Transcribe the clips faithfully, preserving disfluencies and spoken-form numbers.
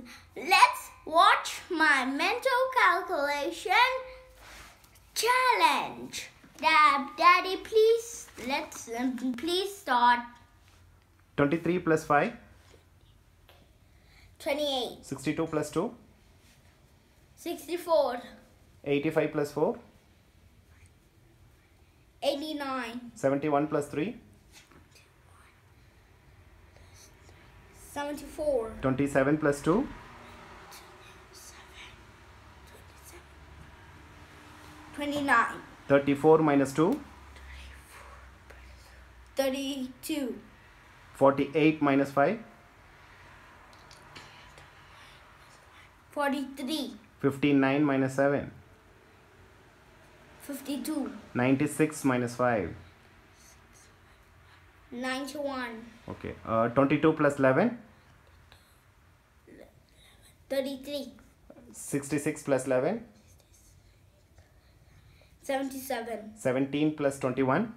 let's watch my mental calculation challenge. Dad, Daddy, please, let's um, please start. twenty-three plus five. twenty-eight. sixty-two plus two. sixty-four. eighty-five plus four. eighty-nine. seventy-one plus three. seventy-four. twenty-seven plus two. twenty-nine. thirty-four minus two. thirty-two. forty-eight minus five. forty-three. fifty-nine minus seven. fifty-two. ninety-six minus five. ninety-one. Okay. Uh, twenty-two plus eleven. thirty-three. sixty-six plus eleven. seventy-seven. seventeen plus twenty-one.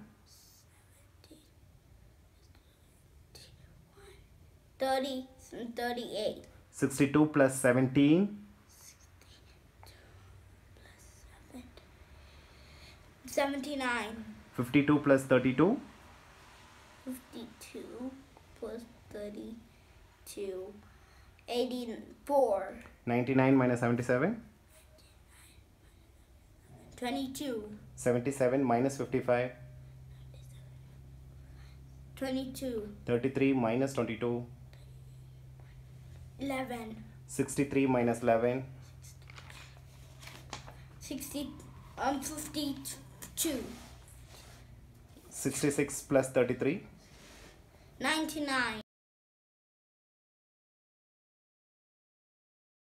thirty. thirty-eight. sixty-two plus seventeen. seventy-nine. fifty-two plus thirty-two. fifty-two plus thirty-two. eighty-four. ninety-nine minus seventy-seven. twenty-two. seventy-seven minus fifty-five. twenty-two. thirty-three minus twenty-two. eleven. sixty-three minus eleven. sixty. Um. fifty-two. sixty-six plus thirty-three. ninety-nine.